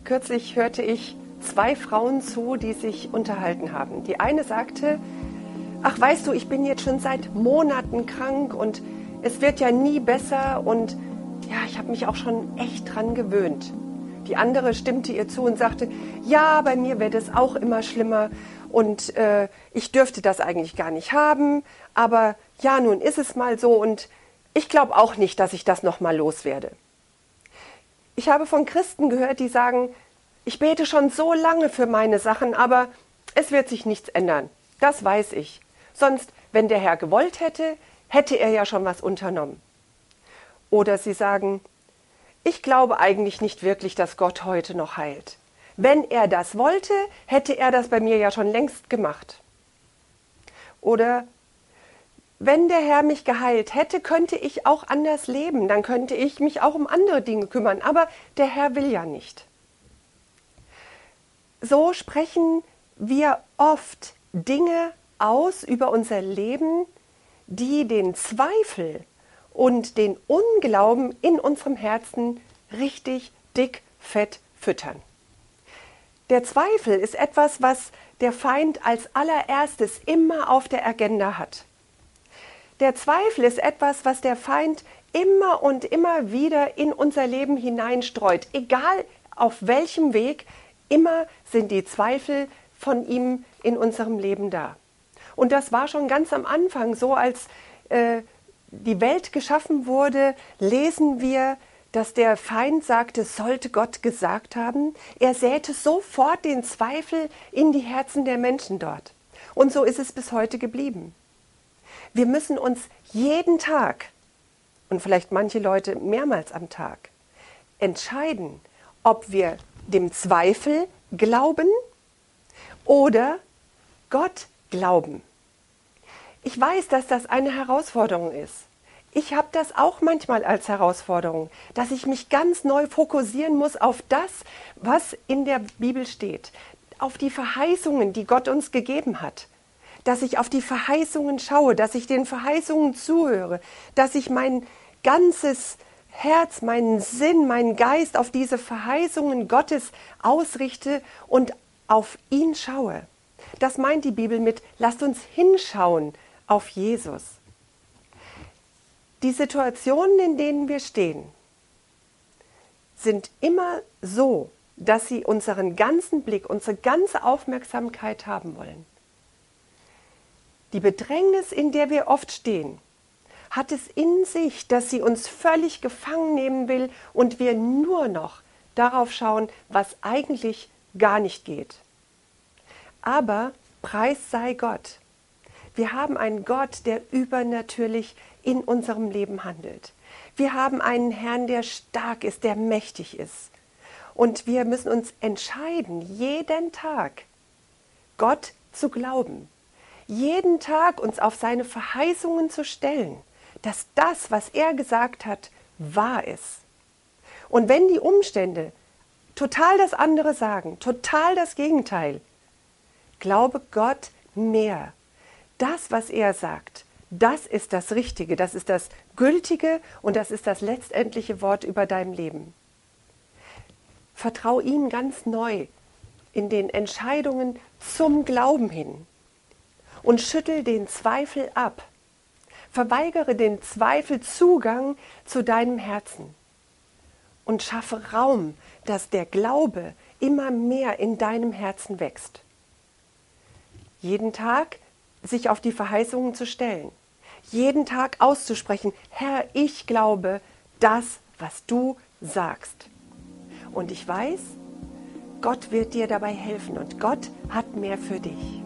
Kürzlich hörte ich zwei Frauen zu, die sich unterhalten haben. Die eine sagte, ach weißt du, ich bin jetzt schon seit Monaten krank und es wird ja nie besser und ja, ich habe mich auch schon echt dran gewöhnt. Die andere stimmte ihr zu und sagte, ja, bei mir wird es auch immer schlimmer und ich dürfte das eigentlich gar nicht haben, aber ja, nun ist es mal so und ich glaube auch nicht, dass ich das nochmal loswerde. Ich habe von Christen gehört, die sagen, ich bete schon so lange für meine Sachen, aber es wird sich nichts ändern. Das weiß ich. Sonst, wenn der Herr gewollt hätte, hätte er ja schon was unternommen. Oder sie sagen, ich glaube eigentlich nicht wirklich, dass Gott heute noch heilt. Wenn er das wollte, hätte er das bei mir ja schon längst gemacht. Oder wenn der Herr mich geheilt hätte, könnte ich auch anders leben. Dann könnte ich mich auch um andere Dinge kümmern. Aber der Herr will ja nicht. So sprechen wir oft Dinge aus über unser Leben, die den Zweifel und den Unglauben in unserem Herzen richtig dick, fett füttern. Der Zweifel ist etwas, was der Feind als allererstes immer auf der Agenda hat. Der Zweifel ist etwas, was der Feind immer und immer wieder in unser Leben hineinstreut. Egal auf welchem Weg, immer sind die Zweifel von ihm in unserem Leben da. Und das war schon ganz am Anfang so, als die Welt geschaffen wurde, lesen wir, dass der Feind sagte, sollte Gott gesagt haben. Er säte sofort den Zweifel in die Herzen der Menschen dort. Und so ist es bis heute geblieben. Wir müssen uns jeden Tag, und vielleicht manche Leute mehrmals am Tag, entscheiden, ob wir dem Zweifel glauben oder Gott glauben. Ich weiß, dass das eine Herausforderung ist. Ich habe das auch manchmal als Herausforderung, dass ich mich ganz neu fokussieren muss auf das, was in der Bibel steht, auf die Verheißungen, die Gott uns gegeben hat. Dass ich auf die Verheißungen schaue, dass ich den Verheißungen zuhöre, dass ich mein ganzes Herz, meinen Sinn, meinen Geist auf diese Verheißungen Gottes ausrichte und auf ihn schaue. Das meint die Bibel mit, lasst uns hinschauen auf Jesus. Die Situationen, in denen wir stehen, sind immer so, dass sie unseren ganzen Blick, unsere ganze Aufmerksamkeit haben wollen. Die Bedrängnis, in der wir oft stehen, hat es in sich, dass sie uns völlig gefangen nehmen will und wir nur noch darauf schauen, was eigentlich gar nicht geht. Aber Preis sei Gott. Wir haben einen Gott, der übernatürlich in unserem Leben handelt. Wir haben einen Herrn, der stark ist, der mächtig ist. Und wir müssen uns entscheiden, jeden Tag Gott zu glauben. Jeden Tag uns auf seine Verheißungen zu stellen, dass das, was er gesagt hat, wahr ist. Und wenn die Umstände total das andere sagen, total das Gegenteil, glaube Gott mehr. Das, was er sagt, das ist das Richtige, das ist das Gültige und das ist das letztendliche Wort über dein Leben. Vertrau ihm ganz neu in den Entscheidungen zum Glauben hin. Und schüttel den Zweifel ab. Verweigere den Zweifel Zugang zu deinem Herzen. Und schaffe Raum, dass der Glaube immer mehr in deinem Herzen wächst. Jeden Tag sich auf die Verheißungen zu stellen. Jeden Tag auszusprechen, Herr, ich glaube das, was du sagst. Und ich weiß, Gott wird dir dabei helfen und Gott hat mehr für dich.